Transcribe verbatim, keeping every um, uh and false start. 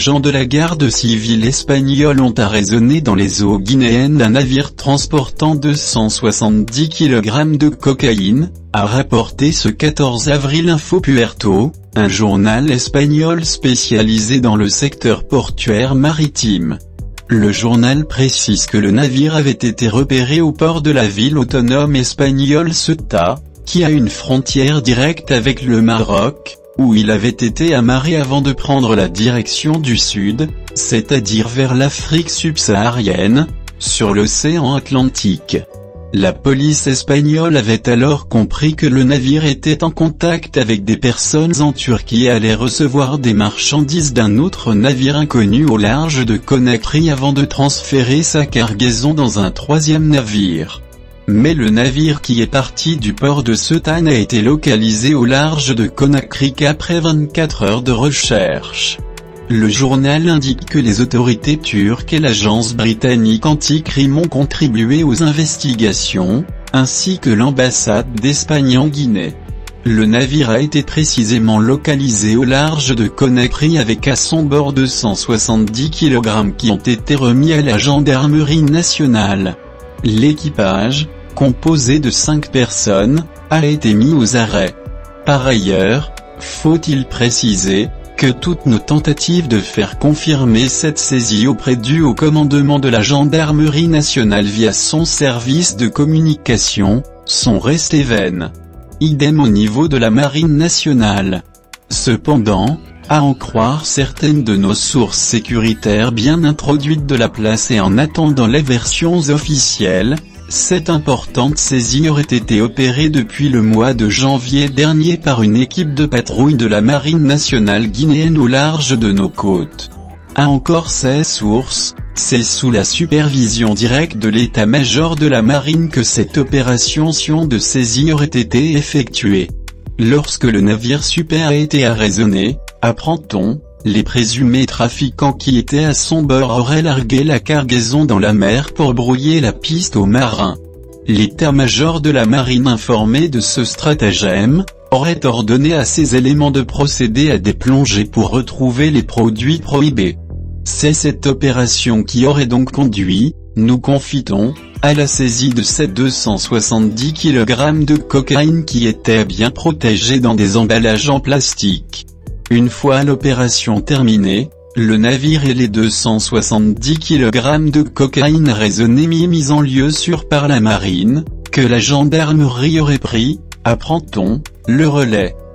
agents de la garde civile espagnole ont arraisonné dans les eaux guinéennes un navire transportant deux cent soixante-dix kilogrammes de cocaïne, a rapporté ce quatorze avril Info Puerto, un journal espagnol spécialisé dans le secteur portuaire maritime. Le journal précise que le navire avait été repéré au port de la ville autonome espagnole Ceuta, qui a une frontière directe avec le Maroc, où il avait été amarré avant de prendre la direction du sud, c'est-à-dire vers l'Afrique subsaharienne, sur l'océan Atlantique. La police espagnole avait alors compris que le navire était en contact avec des personnes en Turquie et allait recevoir des marchandises d'un autre navire inconnu au large de Conakry avant de transférer sa cargaison dans un troisième navire. Mais le navire qui est parti du port de Ceuta n'a été localisé au large de Conakry qu'après vingt-quatre heures de recherche. Le journal indique que les autorités turques et l'agence britannique anti-crime ont contribué aux investigations, ainsi que l'ambassade d'Espagne en Guinée. Le navire a été précisément localisé au large de Conakry avec à son bord deux cent soixante-dix kilogrammes qui ont été remis à la gendarmerie nationale. L'équipage, composé de cinq personnes, a été mis aux arrêts. Par ailleurs, faut-il préciser, que toutes nos tentatives de faire confirmer cette saisie auprès du haut commandement de la gendarmerie nationale via son service de communication, sont restées vaines. Idem au niveau de la marine nationale. Cependant, à en croire certaines de nos sources sécuritaires bien introduites de la place et en attendant les versions officielles, cette importante saisie aurait été opérée depuis le mois de janvier dernier par une équipe de patrouille de la marine nationale guinéenne au large de nos côtes. À encore ces sources, c'est sous la supervision directe de l'état-major de la marine que cette opération de saisie aurait été effectuée. Lorsque le navire Super a été arraisonné, apprend-on, les présumés trafiquants qui étaient à son bord auraient largué la cargaison dans la mer pour brouiller la piste aux marins. L'état-major de la marine informé de ce stratagème, aurait ordonné à ces éléments de procéder à des plongées pour retrouver les produits prohibés. C'est cette opération qui aurait donc conduit, nous confie-t-on, à la saisie de ces deux cent soixante-dix kilogrammes de cocaïne qui étaient bien protégés dans des emballages en plastique. Une fois l'opération terminée, le navire et les deux cent soixante-dix kilogrammes de cocaïne raisonnée mis en lieu sûr par la marine, que la gendarmerie aurait pris, apprend-on, le relais.